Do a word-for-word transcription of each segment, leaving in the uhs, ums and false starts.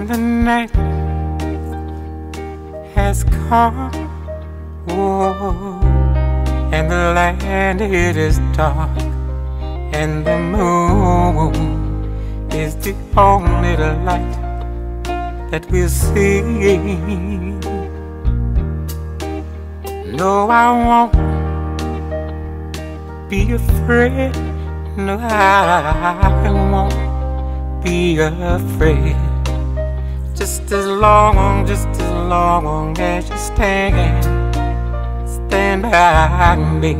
the night has come, oh, and the land it is dark, and the moon is the only light that we'll see. No, I won't be afraid. No, I won't be afraid. Just as long, just as long as you stand, stand by me.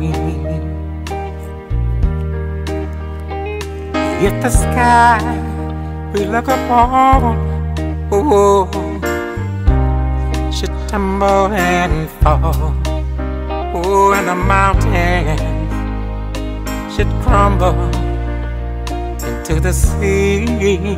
If the sky we look upon, oh, should tumble and fall, oh, and the mountains should crumble into the sea,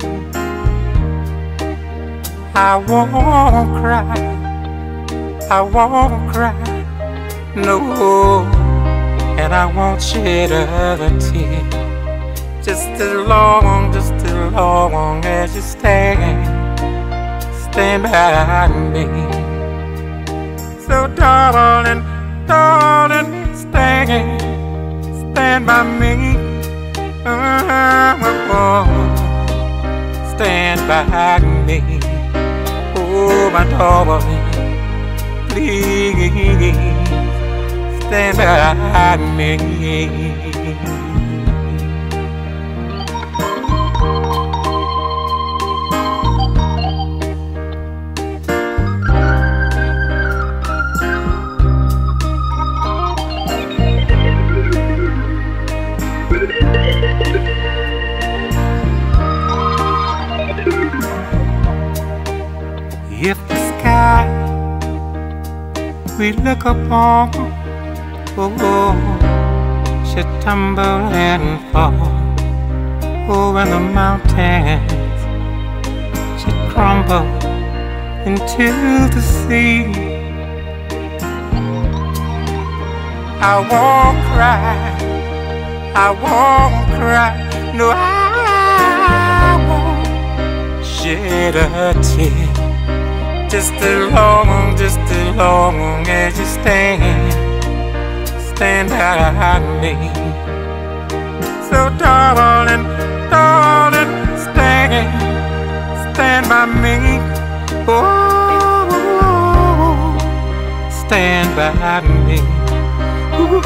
I won't cry, I won't cry, no, and I won't shed a tear. Just as long, just as long as you stand, stand by me. So darling, darling, stand, stand by me. Oh, stand by me. Oh, my darling, please stand by me. If the sky we look upon, oh, should tumble and fall, oh, and the mountains should crumble into the sea, I won't cry, I won't cry, no, I won't shed a tear. Just as long, just as long as you stand, stand by me. So darling, darling, stand, stand by me. Oh, stand by me. Ooh,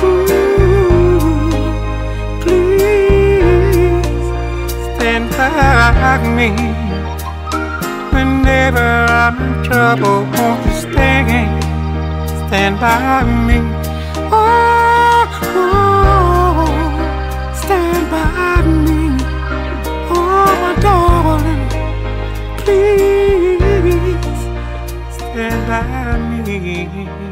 please stand by me. Whenever I'm in trouble, won't you stand, stand by me? Oh, oh, stand by me. Oh, my darling, please stand by me.